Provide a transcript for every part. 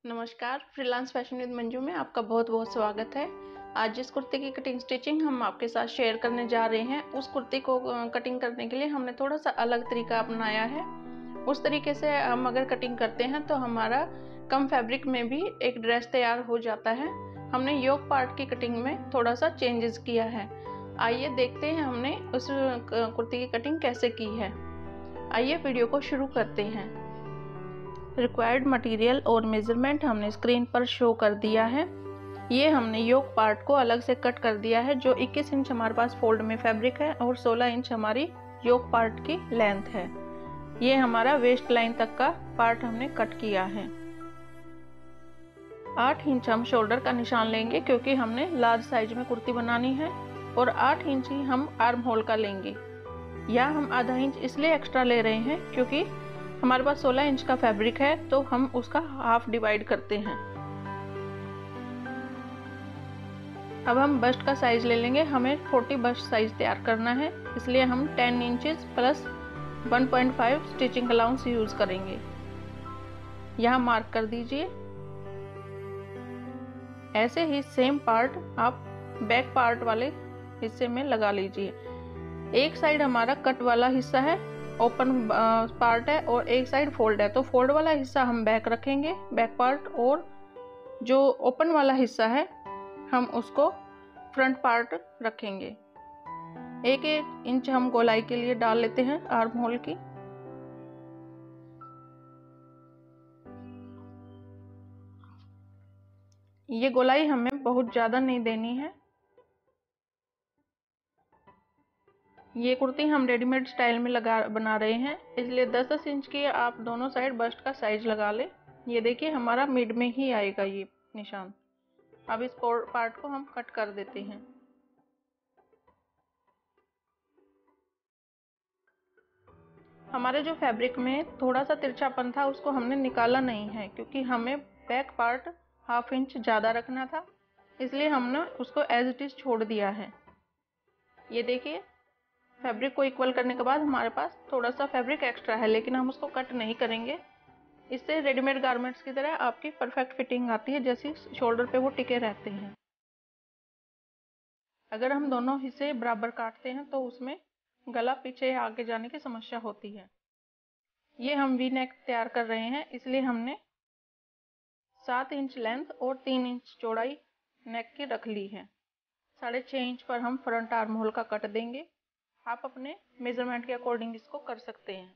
नमस्कार, freelance fashion with Manju में आपका बहुत बहुत स्वागत है। आज जिस कुर्ती की कटिंग स्टिचिंग हम आपके साथ शेयर करने जा रहे हैं, उस कुर्ती को कटिंग करने के लिए हमने थोड़ा सा अलग तरीका अपनाया है। उस तरीके से हम अगर कटिंग करते हैं तो हमारा कम फैब्रिक में भी एक ड्रेस तैयार हो जाता है। हमने योक पार्ट की कटिंग में थोड़ा सा चेंजेस किया है। आइए देखते हैं हमने उस कुर्ती की कटिंग कैसे की है। आइए वीडियो को शुरू करते हैं। रिक्वायर्ड मटेरियल और मेजरमेंट हमने स्क्रीन पर शो कर दिया है। ये हमने योक पार्ट को अलग से कट कर दिया है। जो 21 इंच हमारे पास फोल्ड में फैब्रिक है और 16 इंच हमारी योक पार्ट की लेंथ है। ये हमारा वेस्ट लाइन तक का पार्ट हमने कट किया है। 8 इंच हम शोल्डर का निशान लेंगे क्योंकि हमने लार्ज साइज में कुर्ती बनानी है, और 8 इंच ही हम आर्म होल का लेंगे। या हम आधा इंच इसलिए एक्स्ट्रा ले रहे हैं क्योंकि हमारे पास 16 इंच का फैब्रिक है, तो हम उसका हाफ डिवाइड करते हैं। अब हम बस्ट का साइज ले लेंगे। हमें 40 बस्ट साइज तैयार करना है, इसलिए हम 10 inches plus 1.5 stitching allowance use करेंगे। यहाँ मार्क कर दीजिए। ऐसे ही सेम पार्ट आप बैक पार्ट वाले हिस्से में लगा लीजिए। एक साइड हमारा कट वाला हिस्सा है, ओपन पार्ट है, और एक साइड फोल्ड है, तो फोल्ड वाला हिस्सा हम बैक रखेंगे, बैक पार्ट, और जो ओपन वाला हिस्सा है हम उसको फ्रंट पार्ट रखेंगे। 1 इंच हम गोलाई के लिए डाल लेते हैं आर्म होल की। ये गोलाई हमें बहुत ज्यादा नहीं देनी है। ये कुर्ती हम रेडीमेड स्टाइल में बना रहे हैं, इसलिए 10-10 इंच की आप दोनों साइड बस्ट का साइज लगा ले। ये देखिए हमारा मिड में ही आएगा ये निशान। अब इस पार्ट को हम कट कर देते हैं। हमारे जो फैब्रिक में थोड़ा सा तिरछापन था उसको हमने निकाला नहीं है, क्योंकि हमें बैक पार्ट हाफ इंच ज़्यादा रखना था, इसलिए हमने उसको एज इट इज़ छोड़ दिया है। ये देखिए फैब्रिक को इक्वल करने के बाद हमारे पास थोड़ा सा फैब्रिक एक्स्ट्रा है, लेकिन हम उसको कट नहीं करेंगे। इससे रेडीमेड गारमेंट्स की तरह आपकी परफेक्ट फिटिंग आती है, जैसी शोल्डर पे वो टिके रहते हैं। अगर हम दोनों हिस्से बराबर काटते हैं तो उसमें गला पीछे आगे जाने की समस्या होती है। ये हम वी नेक तैयार कर रहे हैं, इसलिए हमने 7 इंच लेंथ और 3 इंच चौड़ाई नेक की रख ली है। 6.5 इंच पर हम फ्रंट आर्म होल का कट देंगे। आप अपने मेजरमेंट के अकॉर्डिंग इसको कर सकते हैं।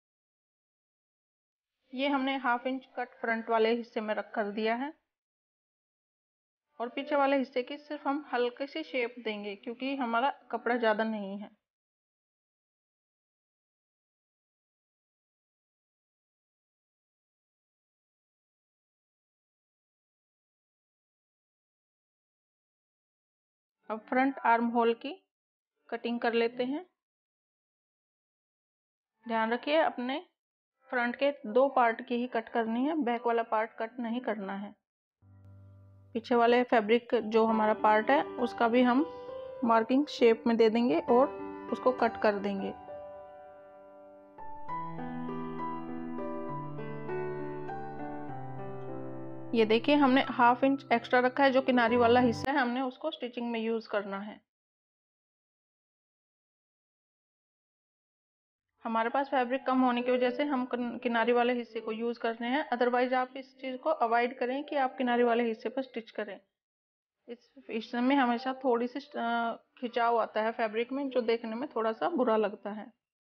ये हमने हाफ इंच कट फ्रंट वाले हिस्से में रख कर दिया है, और पीछे वाले हिस्से की सिर्फ हम हल्की सी शेप देंगे क्योंकि हमारा कपड़ा ज्यादा नहीं है। अब फ्रंट आर्म होल की कटिंग कर लेते हैं। ध्यान रखिए अपने फ्रंट के 2 पार्ट की ही कट करनी है, बैक वाला पार्ट कट नहीं करना है। पीछे वाले फैब्रिक जो हमारा पार्ट है उसका भी हम मार्किंग शेप में दे देंगे और उसको कट कर देंगे। ये देखिए हमने हाफ इंच एक्स्ट्रा रखा है, जो किनारी वाला हिस्सा है हमने उसको स्टिचिंग में यूज करना है। हमारे पास फैब्रिक कम होने की वजह से हम किनारी वाले हिस्से को यूज कर रहे हैं, अदरवाइज आप इस चीज को अवॉइड करें कि आप किनारी वाले हिस्से पर स्टिच करें। इसमें हमेशा थोड़ी सी खिंचाव आता है फैब्रिक में, जो देखने में थोड़ा सा बुरा लगता है।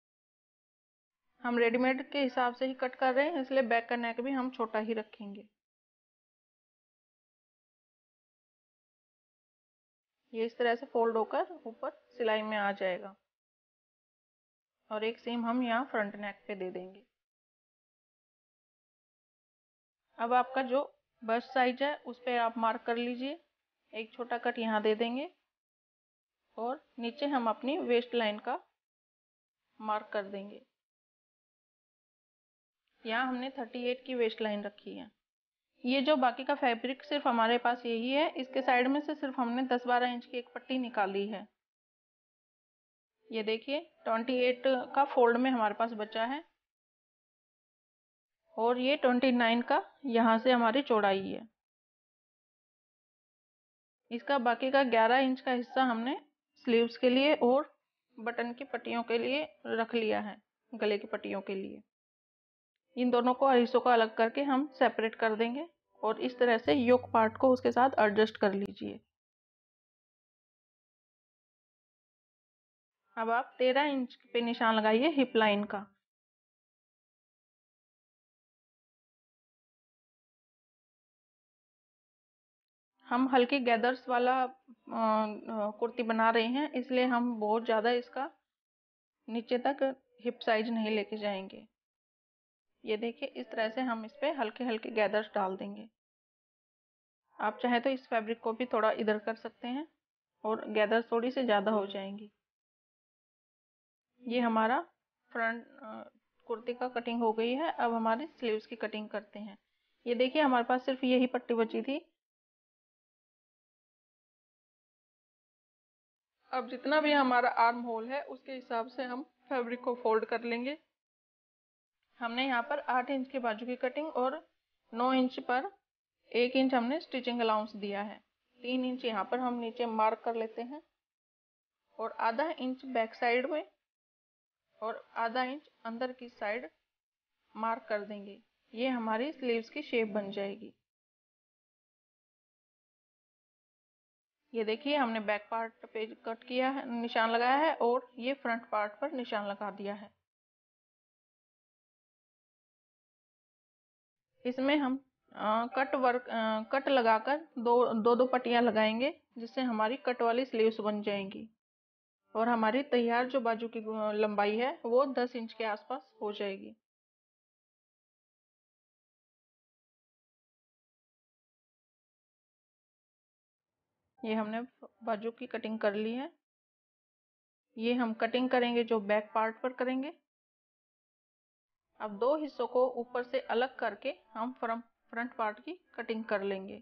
हम रेडीमेड के हिसाब से ही कट कर रहे हैं, इसलिए बैक का नेक भी हम छोटा ही रखेंगे। ये इस तरह से फोल्ड होकर ऊपर सिलाई में आ जाएगा, और एक सीम हम यहाँ फ्रंट नेक पे दे देंगे। अब आपका जो बस्ट साइज है उस पर आप मार्क कर लीजिए। एक छोटा कट यहाँ दे देंगे, और नीचे हम अपनी वेस्ट लाइन का मार्क कर देंगे। यहाँ हमने 38 की वेस्ट लाइन रखी है। ये जो बाकी का फैब्रिक सिर्फ हमारे पास यही है, इसके साइड में से सिर्फ हमने 10-12 इंच की एक पट्टी निकाली है। ये देखिए 28 का फोल्ड में हमारे पास बचा है, और ये 29 का यहाँ से हमारी चौड़ाई है। इसका बाकी का 11 इंच का हिस्सा हमने स्लीव्स के लिए और बटन की पट्टियों के लिए रख लिया है, गले की पट्टियों के लिए। इन दोनों को हिस्सों को अलग करके हम सेपरेट कर देंगे और इस तरह से योक पार्ट को उसके साथ एडजस्ट कर लीजिए। अब आप 13 इंच पे निशान लगाइए हिप लाइन का। हम हल्की गैदर्स वाला कुर्ती बना रहे हैं, इसलिए हम बहुत ज़्यादा इसका नीचे तक हिप साइज नहीं लेके जाएंगे। ये देखिए, इस तरह से हम इस पे हल्के हल्के गैदर्स डाल देंगे। आप चाहे तो इस फैब्रिक को भी थोड़ा इधर कर सकते हैं और गैदर्स थोड़ी सी ज़्यादा हो जाएंगी। ये हमारा फ्रंट कुर्ती का कटिंग हो गई है। अब हमारे स्लीव्स की कटिंग करते हैं। ये देखिए, हमारे पास सिर्फ यही पट्टी बची थी। अब जितना भी हमारा आर्म होल है उसके हिसाब से हम फैब्रिक को फोल्ड कर लेंगे। हमने यहाँ पर 8 इंच की बाजू की कटिंग और 9 इंच पर 1 इंच हमने स्टिचिंग अलाउंस दिया है। 3 इंच यहाँ पर हम नीचे मार्क कर लेते हैं और आधा इंच बैक साइड में और आधा इंच अंदर की साइड मार्क कर देंगे। ये हमारी स्लीव्स की शेप बन जाएगी। ये देखिए, हमने बैक पार्ट पे कट किया है, निशान लगाया है और ये फ्रंट पार्ट पर निशान लगा दिया है। इसमें हम कट लगाकर दो पट्टियां लगाएंगे, जिससे हमारी कट वाली स्लीव्स बन जाएंगी और हमारी तैयार जो बाजू की लंबाई है वो 10 इंच के आसपास हो जाएगी। ये हमने बाजू की कटिंग कर ली है। ये हम कटिंग करेंगे जो बैक पार्ट पर करेंगे। अब दो हिस्सों को ऊपर से अलग करके हम फ्रंट पार्ट की कटिंग कर लेंगे।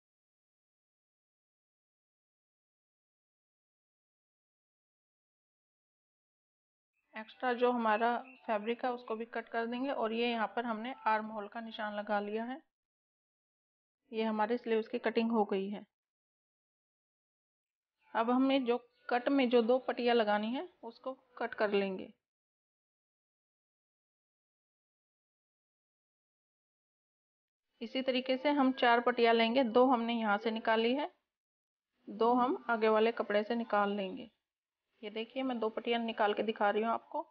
एक्स्ट्रा जो हमारा फैब्रिक है उसको भी कट कर देंगे और ये यहाँ पर हमने आर्म होल का निशान लगा लिया है। ये हमारे स्लीव्स की कटिंग हो गई है। अब हमें जो कट में जो दो पट्टियां लगानी है उसको कट कर लेंगे। इसी तरीके से हम 4 पट्टियां लेंगे। 2 हमने यहाँ से निकाली है, 2 हम आगे वाले कपड़े से निकाल लेंगे। ये देखिए, मैं 2 पट्टियां निकाल के दिखा रही हूँ आपको।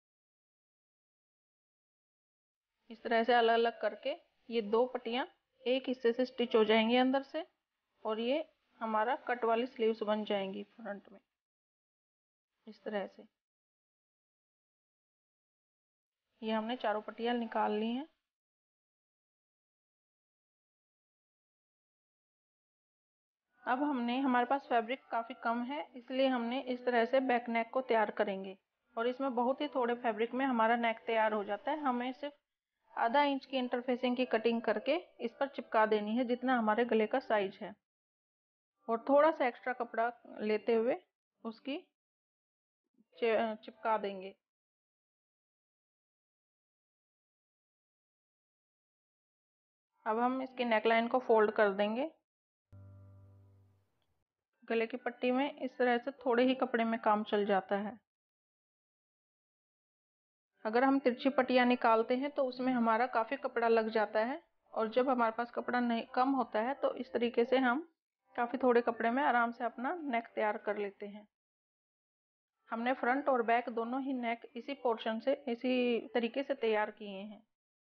इस तरह से अलग अलग करके ये 2 पट्टियां एक हिस्से से स्टिच हो जाएंगी अंदर से और ये हमारा कट वाली स्लीव्स बन जाएंगी फ्रंट में, इस तरह से। ये हमने चारों पट्टियां निकाल ली हैं। अब हमारे पास फैब्रिक काफ़ी कम है, इसलिए हमने इस तरह से बैक नेक को तैयार करेंगे और इसमें बहुत ही थोड़े फैब्रिक में हमारा नेक तैयार हो जाता है। हमें सिर्फ आधा इंच की इंटरफेसिंग की कटिंग करके इस पर चिपका देनी है, जितना हमारे गले का साइज है, और थोड़ा सा एक्स्ट्रा कपड़ा लेते हुए उसकी चिपका देंगे। अब हम इसकी नेकलाइन को फोल्ड कर देंगे। गले की पट्टी में इस तरह से थोड़े ही कपड़े में काम चल जाता है। अगर हम तिरछी पट्टियां निकालते हैं तो उसमें हमारा काफ़ी कपड़ा लग जाता है, और जब हमारे पास कपड़ा नहीं कम होता है तो इस तरीके से हम काफ़ी थोड़े कपड़े में आराम से अपना नेक तैयार कर लेते हैं। हमने फ्रंट और बैक दोनों ही नेक इसी पोर्शन से इसी तरीके से तैयार किए हैं।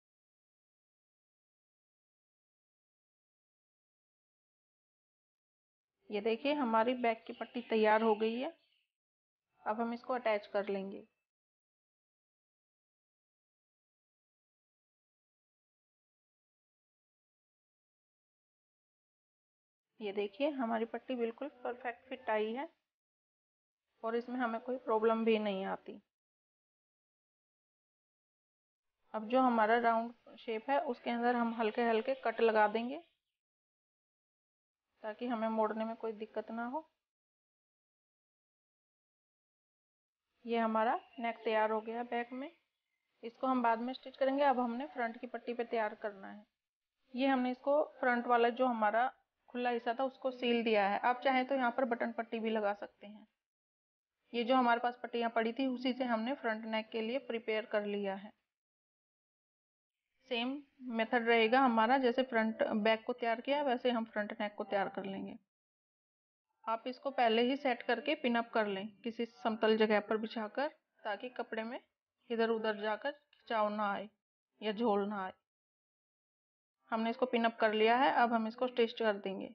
ये देखिए, हमारी बैक की पट्टी तैयार हो गई है। अब हम इसको अटैच कर लेंगे। ये देखिए, हमारी पट्टी बिल्कुल परफेक्ट फिट आई है और इसमें हमें कोई प्रॉब्लम भी नहीं आती। अब जो हमारा राउंड शेप है उसके अंदर हम हल्के हल्के कट लगा देंगे, ताकि हमें मोड़ने में कोई दिक्कत ना हो। ये हमारा नेक तैयार हो गया बैक में। इसको हम बाद में स्टिच करेंगे। अब हमने फ्रंट की पट्टी पे तैयार करना है। ये हमने इसको फ्रंट वाला जो हमारा खुला हिस्सा था उसको सील दिया है। आप चाहें तो यहाँ पर बटन पट्टी भी लगा सकते हैं। ये जो हमारे पास पट्टियाँ पड़ी थी उसी से हमने फ्रंट नेक के लिए प्रिपेयर कर लिया है। सेम मेथड रहेगा हमारा, जैसे फ्रंट बैक को तैयार किया वैसे हम फ्रंट नेक को तैयार कर लेंगे। आप इसको पहले ही सेट करके पिन अप कर लें किसी समतल जगह पर बिछाकर, ताकि कपड़े में इधर उधर जाकर खिंचाव ना आए या झोल ना आए। हमने इसको पिन अप कर लिया है। अब हम इसको स्टिच कर देंगे।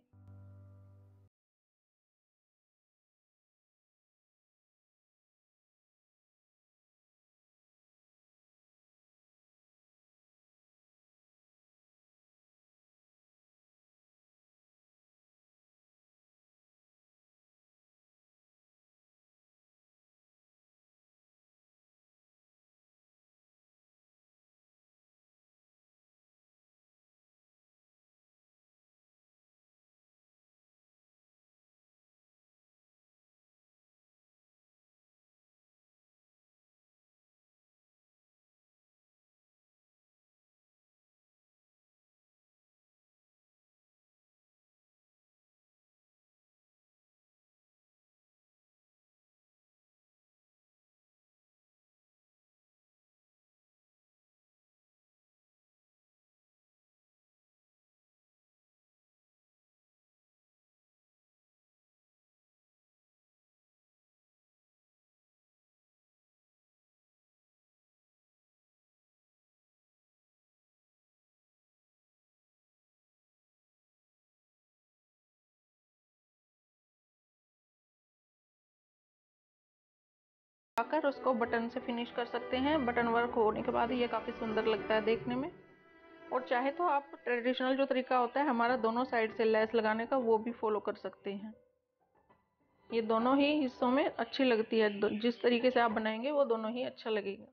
आकर उसको बटन से फिनिश कर सकते हैं। बटन वर्क होने के बाद ये काफ़ी सुंदर लगता है देखने में। और चाहे तो आप ट्रेडिशनल जो तरीका होता है हमारा दोनों साइड से लेस लगाने का, वो भी फॉलो कर सकते हैं। ये दोनों ही हिस्सों में अच्छी लगती है। जिस तरीके से आप बनाएंगे वो दोनों ही अच्छा लगेगा।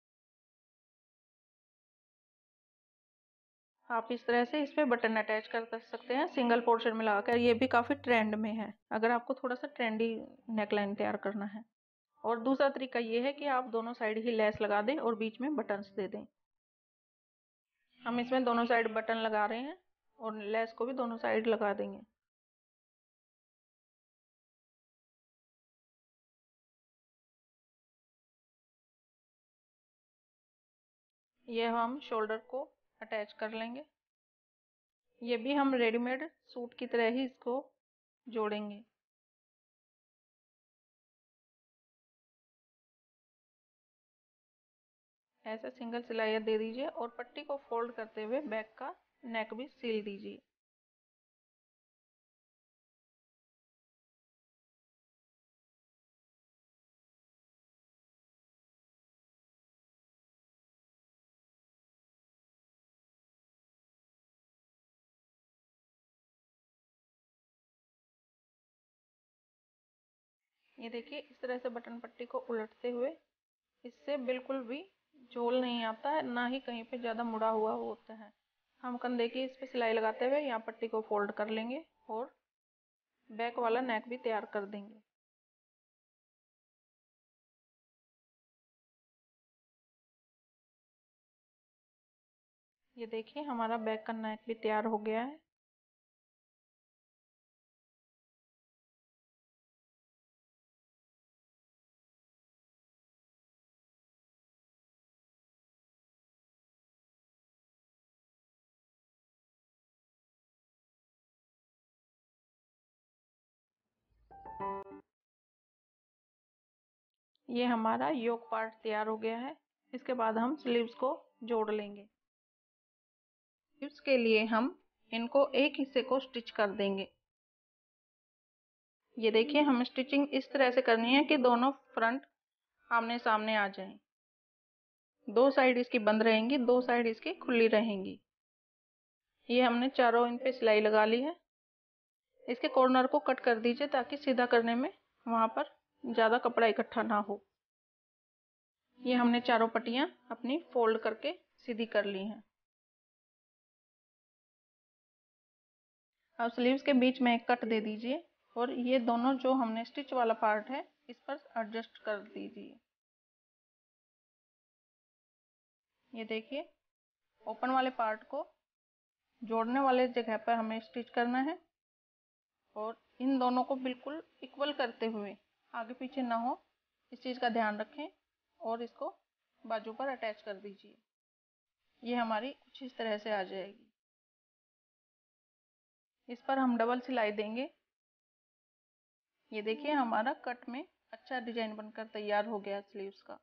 आप इस तरह से इस पे बटन अटैच कर सकते हैं सिंगल पोर्शन में लगाकर। ये भी काफ़ी ट्रेंड में है अगर आपको थोड़ा सा ट्रेंडी नेकलाइन तैयार करना है। और दूसरा तरीका ये है कि आप दोनों साइड ही लेस लगा दें और बीच में बटन्स दे दें। हम इसमें दोनों साइड बटन लगा रहे हैं और लेस को भी दोनों साइड लगा देंगे। ये हम शोल्डर को अटैच कर लेंगे। ये भी हम रेडीमेड सूट की तरह ही इसको जोड़ेंगे। ऐसे सिंगल सिलाइयाँ दे दीजिए और पट्टी को फोल्ड करते हुए बैक का नेक भी सिल दीजिए। ये देखिए इस तरह से बटन पट्टी को उलटते हुए, इससे बिल्कुल भी झोल नहीं आता है, ना ही कहीं पे ज़्यादा मुड़ा हुआ होता है। हम कंधे की इस पे सिलाई लगाते हुए यहाँ पट्टी को फोल्ड कर लेंगे और बैक वाला नेक भी तैयार कर देंगे। ये देखिए हमारा बैक का नेक भी तैयार हो गया है। ये हमारा योक पार्ट तैयार हो गया है। इसके बाद हम स्लीव्स को जोड़ लेंगे। स्लीव्स के लिए हम इनको एक हिस्से को स्टिच कर देंगे। ये देखिए हमें स्टिचिंग इस तरह से करनी है कि दोनों फ्रंट आमने सामने आ जाएं। दो साइड इसकी बंद रहेंगी, दो साइड इसकी खुली रहेंगी। ये हमने चारों इन पे सिलाई लगा ली है। इसके कॉर्नर को कट कर दीजिए ताकि सीधा करने में वहां पर ज्यादा कपड़ा इकट्ठा ना हो। ये हमने चारों पट्टियां अपनी फोल्ड करके सीधी कर ली हैं। अब स्लीव्स के बीच में एक कट दे दीजिए और ये दोनों जो हमने स्टिच वाला पार्ट है इस पर एडजस्ट कर दीजिए। ये देखिए, ओपन वाले पार्ट को जोड़ने वाले जगह पर हमें स्टिच करना है और इन दोनों को बिल्कुल इक्वल करते हुए, आगे पीछे ना हो इस चीज़ का ध्यान रखें और इसको बाजू पर अटैच कर दीजिए। ये हमारी कुछ इस तरह से आ जाएगी। इस पर हम डबल सिलाई देंगे। ये देखिए, हमारा कट में अच्छा डिजाइन बनकर तैयार हो गया स्लीव्स का।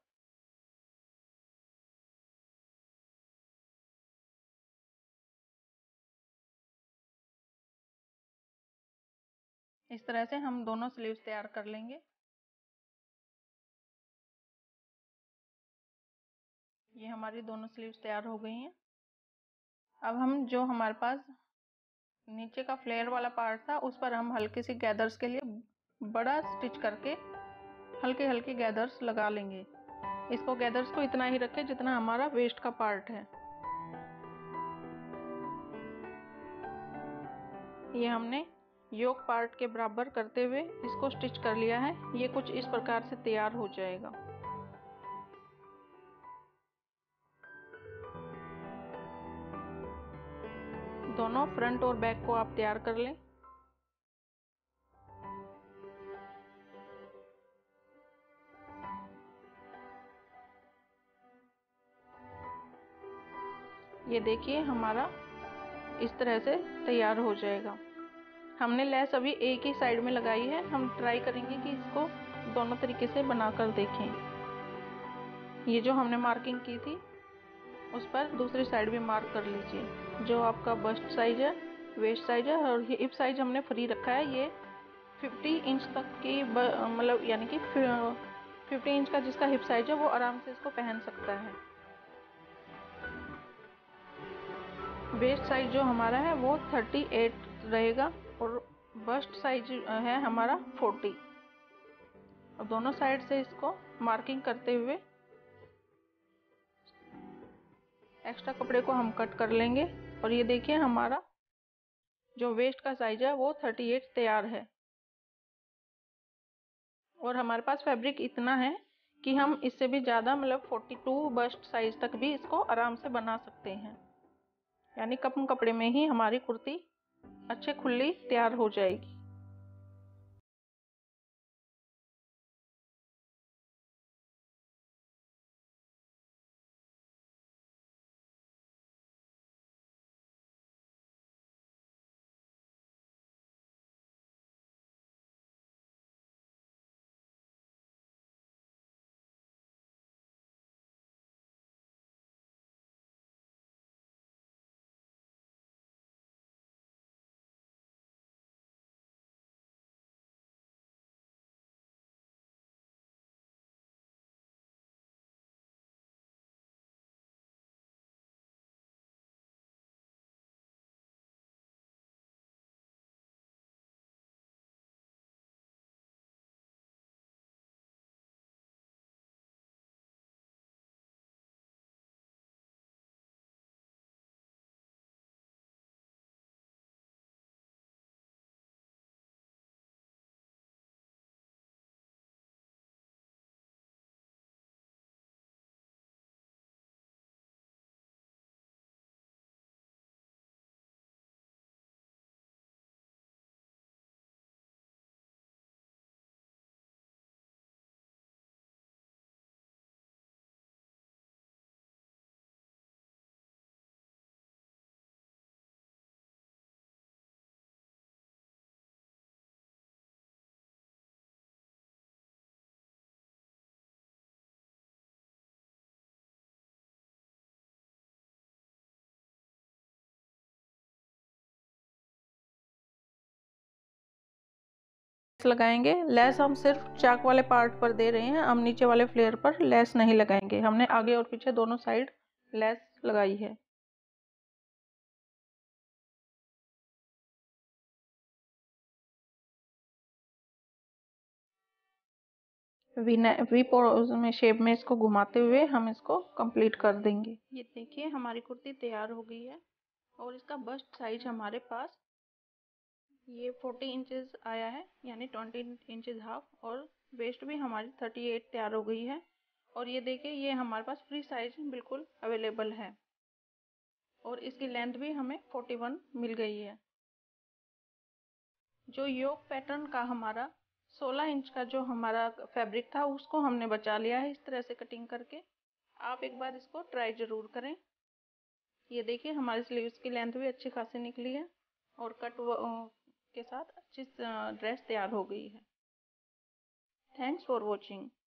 इस तरह से हम दोनों स्लीव्स तैयार कर लेंगे। ये हमारी दोनों स्लीव्स तैयार हो गई हैं। अब हम जो हमारे पास नीचे का फ्लेयर वाला पार्ट था उस पर हम हल्की सी गैदर्स के लिए बड़ा स्टिच करके हल्के हल्के गैदर्स लगा लेंगे। इसको गैदर्स को इतना ही रखें जितना हमारा वेस्ट का पार्ट है। ये हमने योक पार्ट के बराबर करते हुए इसको स्टिच कर लिया है। ये कुछ इस प्रकार से तैयार हो जाएगा। दोनों फ्रंट और बैक को आप तैयार कर लें। ये देखिए, हमारा इस तरह से तैयार हो जाएगा। हमने लेस अभी एक ही साइड में लगाई है। हम ट्राई करेंगे कि इसको दोनों तरीके से बनाकर देखें। ये जो हमने मार्किंग की थी उस पर दूसरी साइड भी मार्क कर लीजिए। जो आपका बस्ट साइज है, वेस्ट साइज है और ये हिप साइज हमने फ्री रखा है। ये 50 इंच तक की मतलब यानी कि 50 इंच का जिसका हिप साइज है वो आराम से इसको पहन सकता है। वेस्ट साइज जो हमारा है वो 38 रहेगा और बस्ट साइज है हमारा 40। और दोनों साइड से इसको मार्किंग करते हुए एक्स्ट्रा कपड़े को हम कट कर लेंगे। और ये देखिए, हमारा जो वेस्ट का साइज है वो 38 तैयार है। और हमारे पास फैब्रिक इतना है कि हम इससे भी ज़्यादा मतलब 42 बस्ट साइज तक भी इसको आराम से बना सकते हैं। यानी कम कपड़े में ही हमारी कुर्ती अच्छे खुली तैयार हो जाएगी। लगाएंगे लेस हम सिर्फ चाक वाले पार्ट पर दे रहे हैं। हम नीचे वाले फ्लेयर पर लेस नहीं लगाएंगे। हमने आगे और पीछे दोनों साइड लेस लगाई है। वी पोज में शेप में इसको घुमाते हुए हम इसको कंप्लीट कर देंगे। ये देखिए, हमारी कुर्ती तैयार हो गई है और इसका बस्ट साइज हमारे पास ये 40 इंचेस आया है, यानी 20 इंचेस हाफ। और वेस्ट भी हमारी 38 तैयार हो गई है। और ये देखिए ये हमारे पास फ्री साइज बिल्कुल अवेलेबल है और इसकी लेंथ भी हमें 41 मिल गई है। जो योक पैटर्न का हमारा 16 इंच का जो हमारा फैब्रिक था उसको हमने बचा लिया है इस तरह से कटिंग करके। आप एक बार इसको ट्राई जरूर करें। ये देखिए हमारी स्लीव्स की लेंथ भी अच्छी खासी निकली है और कट के साथ अच्छी ड्रेस तैयार हो गई है। Thanks for watching.